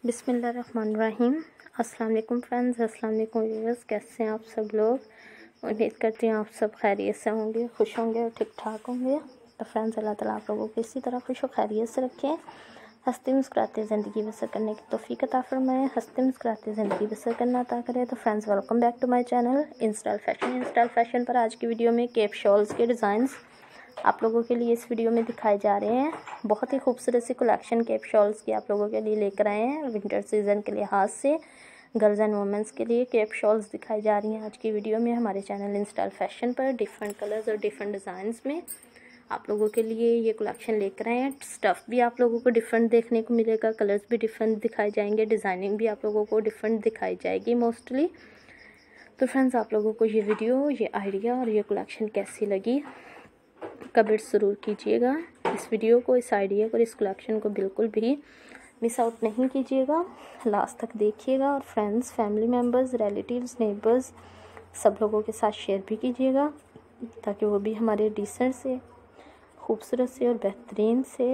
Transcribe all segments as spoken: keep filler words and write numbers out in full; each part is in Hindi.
बिस्मिल्लाहिर्रहमानिर्रहीम। अस्सलाम वालेकुम फ्रेंड्स, अस्सलाम वालेकुम व्यूअर्स। कैसे हैं आप सब लोग? उम्मीद करती हूँ आप सब खैरियत से होंगे, खुश होंगे और ठीक ठाक होंगे। तो फ्रेंड्स, अल्लाह ताला आप लोगों को इसी तरह खुश और खैरियत से रखें, हंसते मुस्कुराते ज़िंदगी बसर करने की तौफीक अता फरमाएं, हंसते मुस्कुराते ज़िंदगी बसर करना अता करें। तो friends, welcome back to my channel InStyle fashion. InStyle fashion पर आज की वीडियो में केप शॉल्स के डिज़ाइंस आप लोगों के लिए इस वीडियो में दिखाए जा रहे हैं। बहुत ही खूबसूरत सी कलेक्शन केप शॉल्स की आप लोगों के लिए लेकर आए हैं। विंटर सीज़न के लिहाज से गर्ल्स एंड वुमेंस के लिए केप शॉल्स दिखाई जा रही हैं आज की वीडियो में हमारे चैनल इंस्टाइल फैशन पर। डिफरेंट कलर्स और डिफरेंट डिज़ाइंस में आप लोगों के लिए ये कलेक्शन लेकर आए हैं। स्टफ़ भी आप लोगों को डिफरेंट देखने को मिलेगा, कलर्स भी डिफरेंट दिखाए जाएंगे, डिज़ाइनिंग भी आप लोगों को डिफरेंट दिखाई जाएगी मोस्टली। तो फ्रेंड्स, आप लोगों को ये वीडियो, ये आइडिया और ये कलेक्शन कैसी लगी कमेंट ज़रूर कीजिएगा। इस वीडियो को, इस आइडिया को, इस कलेक्शन को बिल्कुल भी मिस आउट नहीं कीजिएगा, लास्ट तक देखिएगा। और friends, family members, relatives, neighbours सब लोगों के साथ शेयर भी कीजिएगा ताकि वो भी हमारे डिसेंट से, खूबसूरत से और बेहतरीन से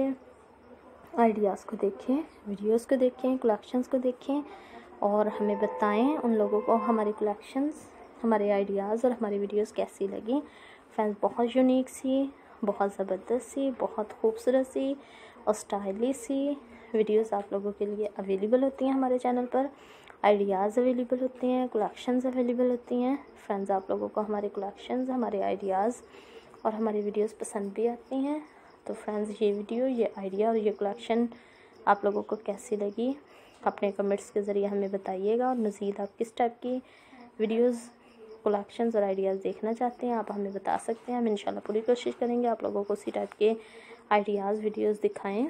आइडियाज़ को देखें, वीडियोस को देखें, कलेक्शंस को देखें और हमें बताएं उन लोगों को हमारे कलेक्शंस, हमारे आइडियाज़ और हमारी वीडियोस कैसी लगी। फ्रेंड्स, बहुत यूनिक सी, बहुत ज़बरदस्त सी, बहुत खूबसूरत सी और स्टाइलिश सी वीडियोस आप लोगों के लिए अवेलेबल होती हैं हमारे चैनल पर। आइडियाज़ अवेलेबल होते हैं, कलेक्शंस अवेलेबल होती हैं। फ्रेंड्स, आप लोगों को हमारे कलेक्शंस, हमारे आइडियाज़ और हमारी वीडियोस पसंद भी आती हैं। तो फ्रेंड्स, ये वीडियो, ये आइडिया और ये कलेक्शन आप लोगों को कैसी लगी अपने कमेंट्स के ज़रिए हमें बताइएगा। और मज़ीद आप किस टाइप की वीडियोस, कलेक्शंस और आइडियाज़ देखना चाहते हैं आप हमें बता सकते हैं। हम इंशाल्लाह पूरी कोशिश करेंगे आप लोगों को उसी टाइप के आइडियाज़, वीडियोस दिखाएं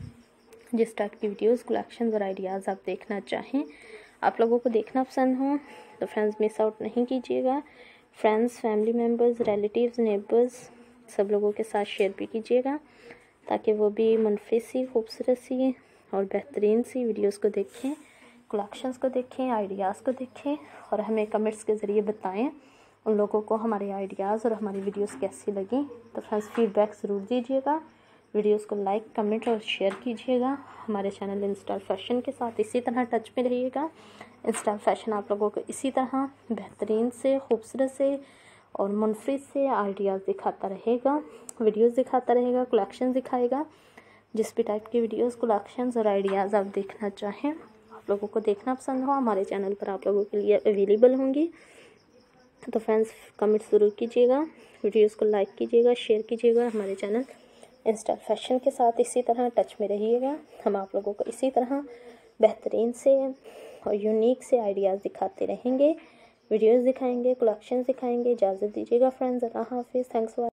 जिस टाइप की वीडियोस, कलेक्शंस और आइडियाज़ आप देखना चाहें, आप लोगों को देखना पसंद हो। तो फ्रेंड्स, मिस आउट नहीं कीजिएगा। Friends, family members, relatives, neighbours सब लोगों के साथ शेयर भी कीजिएगा ताकि वो भी मुनफिस सी, खूबसूरत सी और बेहतरीन सी वीडियोस को देखें, कलेक्शंस को देखें, आइडियाज़ को देखें और हमें कमेंट्स के ज़रिए बताएं उन लोगों को हमारे आइडियाज़ और हमारी वीडियोस कैसी लगी। तो फ्रेंड्स, फीडबैक ज़रूर दीजिएगा, वीडियोस को लाइक, कमेंट और शेयर कीजिएगा। हमारे चैनल इंस्टाइल फैशन के साथ इसी तरह टच में रहिएगा। इंस्टाइल फैशन आप लोगों को इसी तरह बेहतरीन से, खूबसूरत से और मुनफरिद से आइडियाज़ दिखाता रहेगा, वीडियोस दिखाता रहेगा, कलेक्शन दिखाएगा। जिस भी टाइप की वीडियोस, कलेक्शंस और आइडियाज़ आप देखना चाहें, आप लोगों को देखना पसंद हो, हमारे चैनल पर आप लोगों के लिए अवेलेबल होंगी। तो फ्रेंड्स, कमेंट ज़रूर कीजिएगा, वीडियोस को लाइक कीजिएगा, शेयर कीजिएगा। हमारे चैनल इंस्टाइल फैशन के साथ इसी तरह टच में रहिएगा। हम आप लोगों को इसी तरह बेहतरीन से और यूनिक से आइडियाज़ दिखाते रहेंगे, वीडियोस दिखाएंगे, कलेक्शंस दिखाएंगे। इजाज़त दीजिएगा फ्रेंड्स, अल्लाह हाफिज़। Thanks for